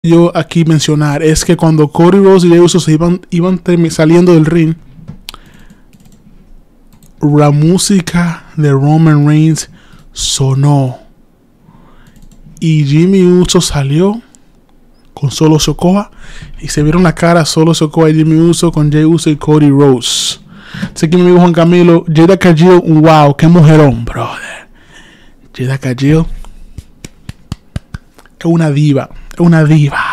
yo aquí mencionar es que cuando Cody Rhodes y Jey Uso se iban saliendo del ring, la música de Roman Reigns sonó y Jimmy Uso salió con Solo Sikoa y se vieron la cara Solo Sikoa y Jimmy Uso con Jey Uso y Cody Rhodes. Así que mi amigo Juan Camilo, Jada Cargill, wow, qué mujerón, brother. Jada Cargill es una diva, un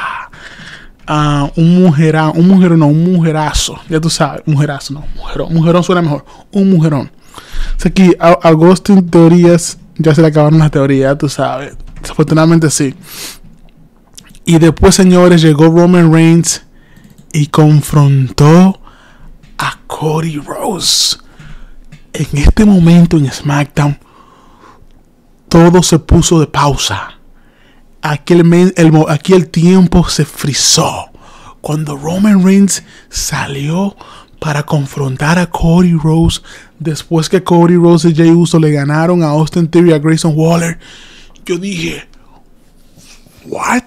mujerazo, ya tú sabes, mujerón suena mejor, un mujerón. Así que a Agustín teorías, ya se le acabaron las teorías, tú sabes, desafortunadamente sí. Y después, señores, llegó Roman Reigns y confrontó a Cody Rhodes. En este momento en SmackDown, todo se puso de pausa. Aquí el tiempo se frizó cuando Roman Reigns salió para confrontar a Cody Rhodes después que Cody Rhodes y Jey Uso le ganaron a Austin Theory y a Grayson Waller. Yo dije, ¿what?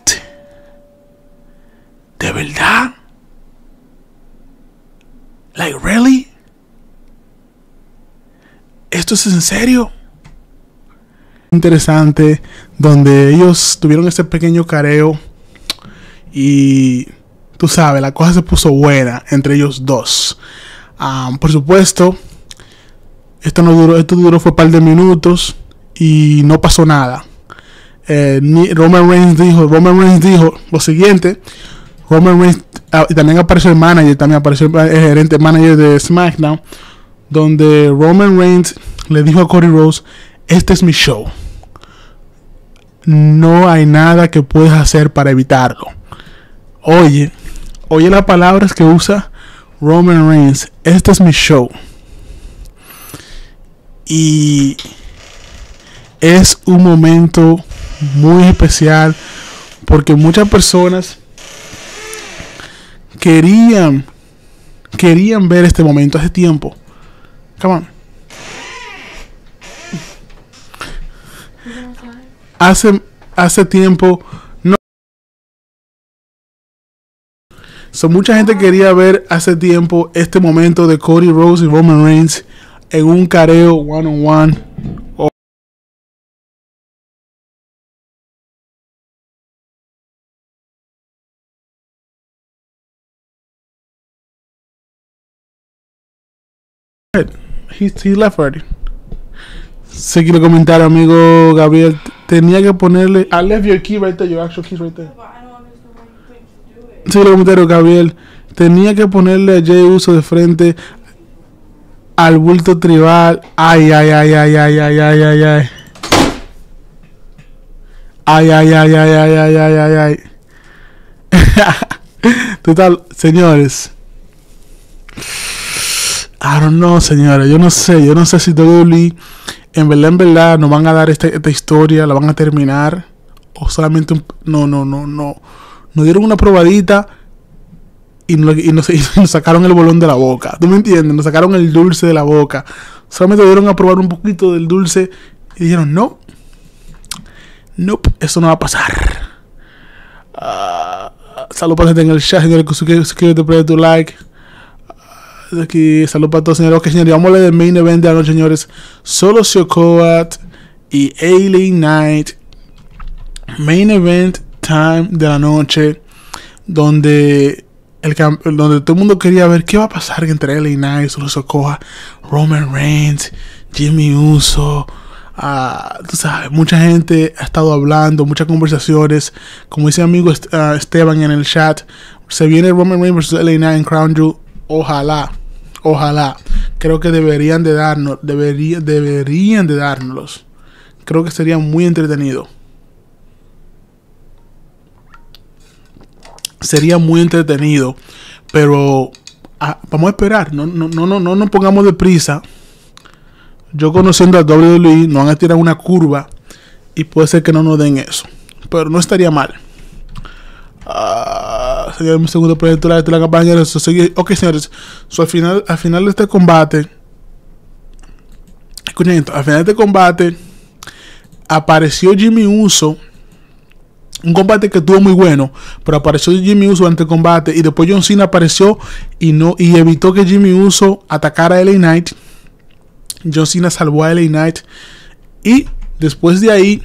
¿De verdad? Like, really? ¿Esto es en serio? Interesante, donde ellos tuvieron ese pequeño careo y tú sabes, la cosa se puso buena entre ellos dos. Por supuesto, esto duró fue un par de minutos y no pasó nada. Roman Reigns dijo lo siguiente. Roman Reigns, y también apareció el manager, también apareció el gerente manager de SmackDown, donde Roman Reigns le dijo a Cody Rhodes: este es mi show. No hay nada que puedas hacer para evitarlo. Oye las palabras que usa Roman Reigns. Este es mi show. Y es un momento muy especial porque muchas personas querían ver este momento hace tiempo. Come on. Hace tiempo no. Mucha gente quería ver hace tiempo este momento de Cody Rhodes y Roman Reigns en un careo one on one. He left already. Seguí los comentarios, amigo Gabriel. Tenía que ponerle. I left your key right there, your actual keys right there. Seguí los comentarios, Gabriel. Tenía que ponerle a Jey Uso de frente al bulto tribal. Ay. Total, señores. I don't know, señores. Yo no sé si WWE en verdad nos van a dar esta historia, la van a terminar, o solamente no dieron una probadita y nos sacaron el bolón de la boca. ¿Tú me entiendes? Nos sacaron el dulce de la boca. Solamente dieron a probar un poquito del dulce y dijeron, nope, eso no va a pasar. Saludos para la gente en el chat, señores. Suscríbete, pone tu like. Aquí, saludos para todos, señores. Ok, señores, vamos a hablar del main event de la noche, señores. Solo Sikoa y LA Knight. Main event time de la noche, donde todo el mundo quería ver qué va a pasar entre LA Knight, Solo Sikoa, Roman Reigns, Jimmy Uso. Tú sabes, mucha gente ha estado hablando, muchas conversaciones. Como dice mi amigo Esteban en el chat, se viene Roman Reigns vs LA Knight en Crown Jewel. Ojalá. Creo que deberían de dárnoslos. Creo que sería muy entretenido. Pero vamos a esperar. No nos pongamos de prisa. Yo conociendo a WWE, nos van a tirar una curva y puede ser que no nos den eso. Pero no estaría mal. Sería mi segundo proyecto de la campaña. Ok, señores, al final de este combate, escuchen esto, al final de este combate apareció Jimmy Uso Un combate que estuvo muy bueno, pero apareció Jimmy Uso durante el combate y después John Cena apareció y evitó que Jimmy Uso atacara a LA Knight. John Cena salvó a LA Knight y después de ahí,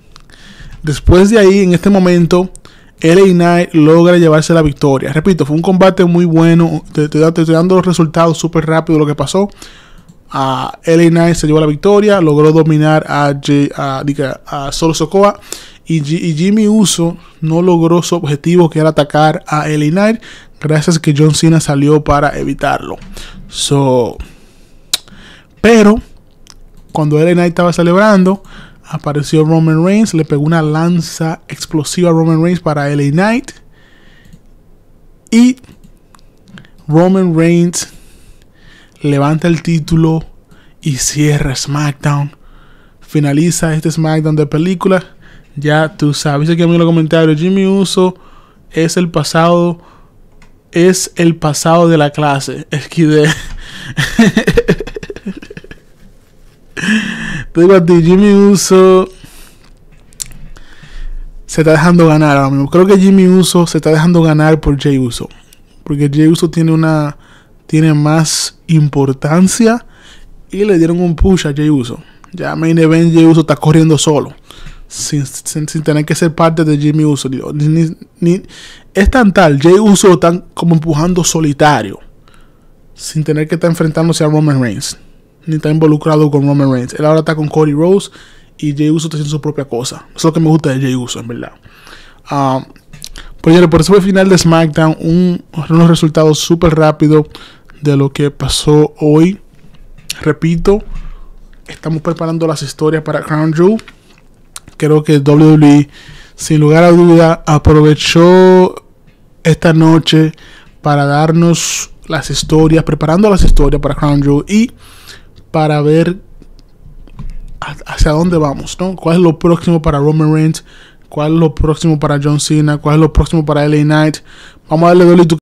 en este momento, LA Knight logra llevarse la victoria. Repito, fue un combate muy bueno. Te estoy dando los resultados súper rápido de lo que pasó. LA Knight se llevó la victoria, logró dominar a Solo Sikoa. Y Jimmy Uso no logró su objetivo, que era atacar a LA Knight, gracias a que John Cena salió para evitarlo. Pero cuando LA Knight estaba celebrando, apareció Roman Reigns, le pegó una lanza explosiva a Roman Reigns para LA Knight. Y Roman Reigns levanta el título y cierra SmackDown. Finaliza este SmackDown de película. Ya tú sabes, aquí en los comentarios, Jimmy Uso es el pasado de la clase. XD. Te digo a ti, Jimmy Uso se está dejando ganar ahora mismo. Creo que Jimmy Uso se está dejando ganar por Jey Uso, porque Jey Uso tiene más importancia y le dieron un push a Jey Uso. Ya Main Event Jey Uso está corriendo solo, sin tener que ser parte de Jimmy Uso. Es tan tal, Jey Uso lo están como empujando solitario, sin tener que estar enfrentándose a Roman Reigns, ni está involucrado con Roman Reigns. Él ahora está con Cody Rhodes y Jey Uso está haciendo su propia cosa. Eso es lo que me gusta de Jey Uso, en verdad. Pues por eso fue el final de SmackDown. Unos resultados súper rápidos de lo que pasó hoy. Repito, estamos preparando las historias para Crown Jewel. Creo que WWE, sin lugar a duda, aprovechó esta noche para darnos las historias, preparando las historias para Crown Jewel y para ver hacia dónde vamos, ¿no? ¿Cuál es lo próximo para Roman Reigns? ¿Cuál es lo próximo para John Cena? ¿Cuál es lo próximo para LA Knight? Vamos a darle